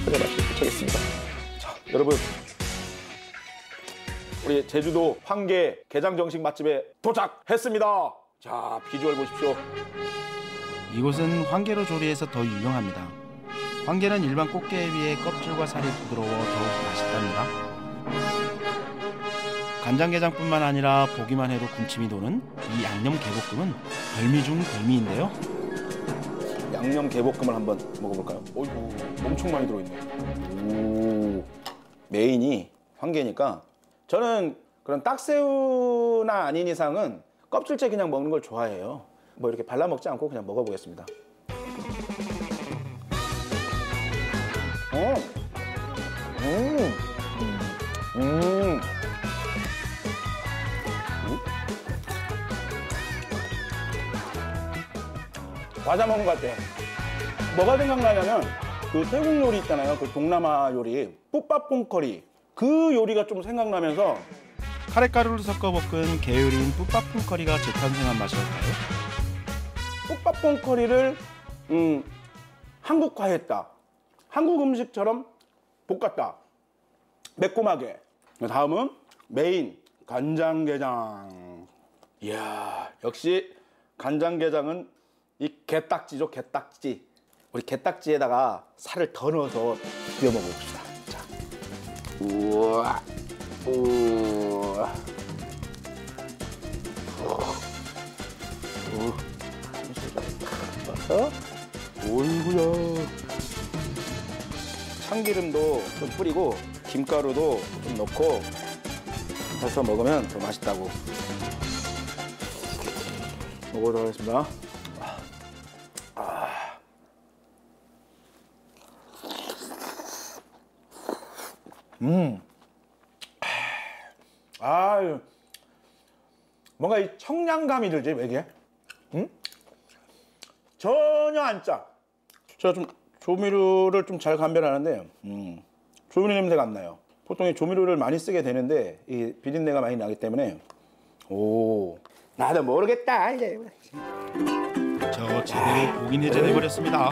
그래 맛있게 부쳐겠습니다. 자, 여러분, 우리 제주도 황게 게장 정식 맛집에 도착했습니다. 자, 비주얼 보십시오. 이곳은 황게로 조리해서 더 유명합니다. 황게는 일반 꽃게에 비해 껍질과 살이 부드러워 더욱 맛있답니다. 간장게장뿐만 아니라 보기만 해도 군침이 도는 이 양념 게볶음은 별미 중 별미인데요. 양념 게볶음을 한번 먹어볼까요? 어이구, 엄청 많이 들어있네. 오, 메인이 황게니까 저는 그런 딱새우나 아닌 이상은 껍질째 그냥 먹는 걸 좋아해요. 뭐 이렇게 발라 먹지 않고 그냥 먹어보겠습니다. 과자 먹은 것 같아. 뭐가 생각나냐면 그 태국 요리 있잖아요. 그 동남아 요리 뿌빠퐁커리, 그 요리가 좀 생각나면서 카레가루를 섞어 볶은 게으른 뿌빠퐁커리가 재탄생한 맛일까요? 뿌빠퐁커리를 한국화했다. 한국 음식처럼 볶았다. 매콤하게. 다음은 메인 간장게장. 이야, 역시 간장게장은 이 게딱지죠, 게딱지. 우리 게딱지에다가 살을 더 넣어서 비벼 먹어봅시다. 자, 우와, 우와, 어이구야. 참기름도 좀 뿌리고 김가루도 좀 넣고 해서 먹으면 더 맛있다고. 먹어보도록 하겠습니다. 뭔가 이 청량감이 들지, 왜 이게? 전혀 안 짜. 제가 좀 조미료를 좀 잘 감별하는데, 조미료 냄새가 안 나요. 보통 이 조미료를 많이 쓰게 되는데, 이 비린내가 많이 나기 때문에, 오, 나도 모르겠다, 이제. 저 제대로 고기 내재 버렸습니다.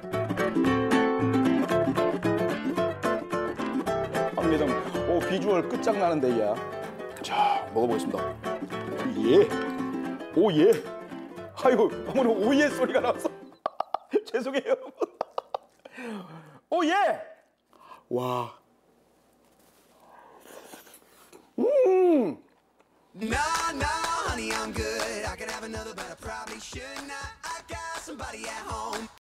황게장, 오, 비주얼 끝장나는데, 야. 자, 먹어보겠습니다. 예. 오, 예. 아이고, 아무리 오예 소리가 나왔어. 죄송해요. 오, 예. 와. No, no, honey, I'm good. I could have another, but I probably should not. I got somebody at home.